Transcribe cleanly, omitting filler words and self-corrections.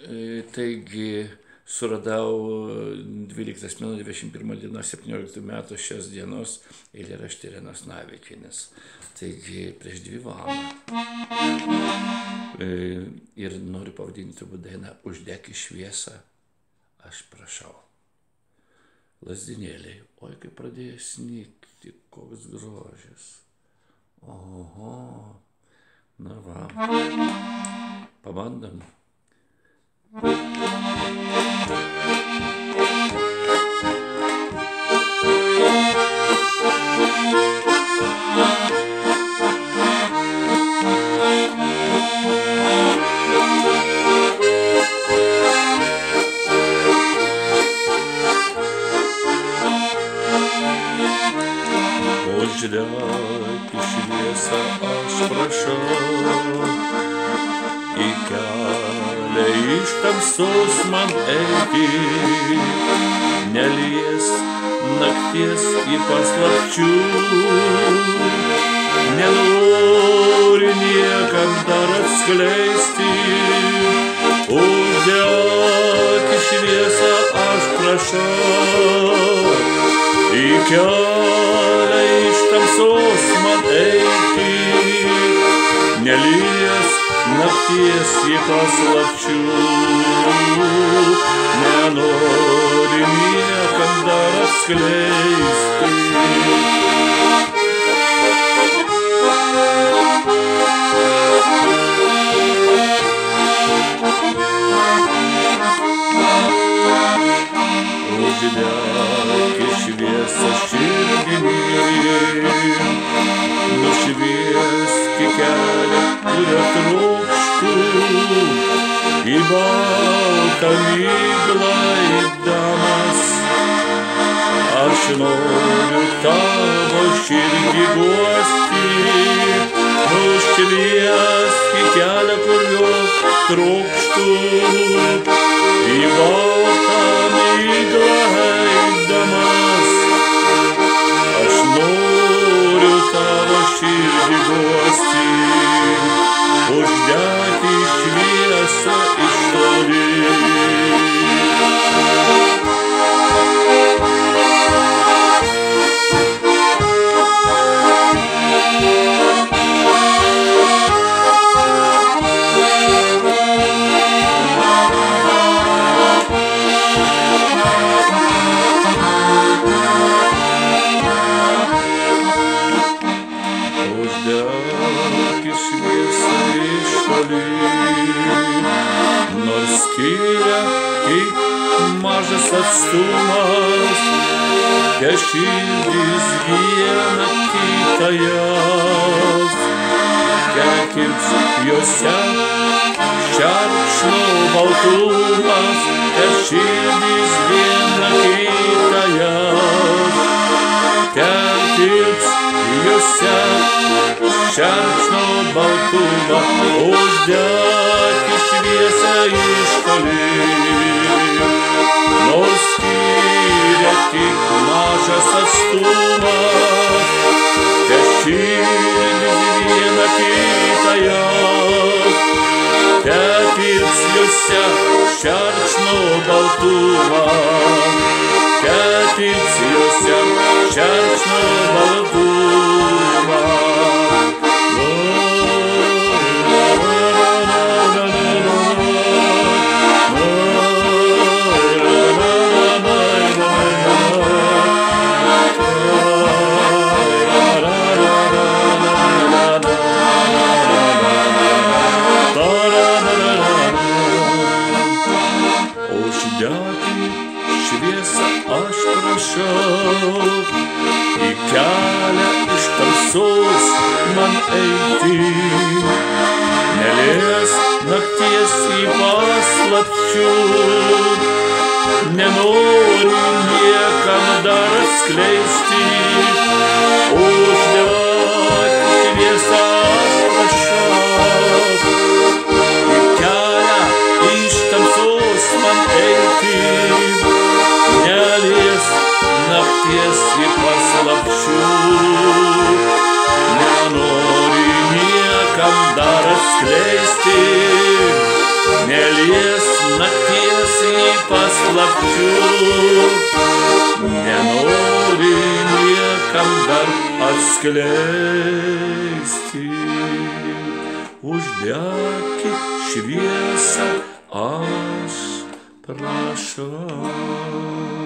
Taigi suradau 12.21 dienos 17 metų šios dienos eilėraštį Irenos Navikienės. Taigi prieš 2 valandas. Ir noriu pavadinti turbūt dainą Uždek į šviesą, aš prašau. Lazdinėliai, oi kaip pradėjo snigti, koks grožis. Oho, na va, pabandom. Uždek į šviesą, aš prašau, į kelią iš tamsos man eiti, nelies nakties į paslapčių, nenori niekam dar atskleisti. Uždek į šviesą, aš prašau, į kelią iš tamsos man eiti, nelies nakties į paslapčių, nenori niekam dar atskleisti. Uždek į šviesą širdimi, nušviesk į kelią, kurio trokštu, į baltą miglą eidamas. Aš noriu tavo širdį guosti, nušviesk į kelią, kurio trokštu, į baltą miglą eidamas. Aš noriu tavo širdį guosti, uždek į šviesą iš toli. Nors skiria tik mažas atstumas, te širdys viena kitą jas, te kirps jose šerkšno baltumas, te širdys viena kitą jas, te kirps jose šerkšno baltumą. Uždek į šviesą iš toli, nors skiria tik mažas atstumas, te širdys viena kitą jas, te tirps jose šerkšno baltumą, te tirps jose šerkšno baltumą. Šviesą aš prašau, į kelią iš tamsos man eiti, nelies nakties į paslapčių, nenoriu niekam dar atskleisti. Uždek šviesą aš prašau, į kelią iš tamsos man eiti, nelies nakties į paslapčių, nenori niekam dar atskleisti. Nelies paslapčių, nenori niekam dar atskleisti. Uždekit šviesą, aš prašau.